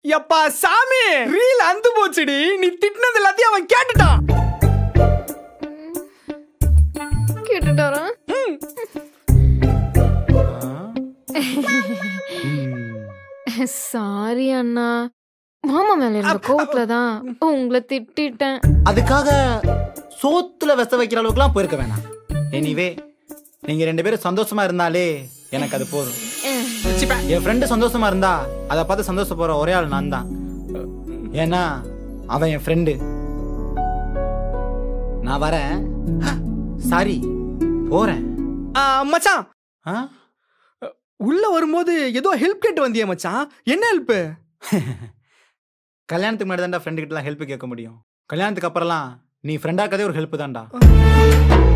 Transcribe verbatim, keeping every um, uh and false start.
எப்பா சாமி ரீல் அந்து போச்சுடி. நீ திட்டினது எல்லாத்தையும் அவன் கேட்டுட்டான். கேட்டுட்டாரா? சாரி அண்ணா, மாமா மேல இருந்த கோவத்துல தான் உங்களை திட்டிட்டேன். அதுக்காக சோத்துல விச வைக்கிற அளவுக்குலாம் போயிருக்க வேணாம். எனிவே நீங்க ரெண்டு பேரும் சந்தோஷமா இருந்தாலே எனக்கு அது போதும். என் ஃப்ரெண்டு சந்தோஷமா இருந்தா அதை பார்த்து சந்தோஷப்படுற ஒரே ஆள் நான் தான். ஏன்னா அவன் என் ஃப்ரெண்டு. நான் வரேன். சாரி போறேன். மச்சான் உள்ள வரும்போது ஏதோ ஹெல்ப் கேட்டு வந்தியே மச்சான், என்ன ஹெல்ப்? கல்யாணத்துக்கு முன்னாடி தான்டா ஃப்ரெண்டு கிட்டலாம் ஹெல்ப் கேட்க முடியும். கல்யாணத்துக்கு அப்புறம்லாம் நீ ஃப்ரெண்டாக்கதே ஒரு ஹெல்ப் தான்டா.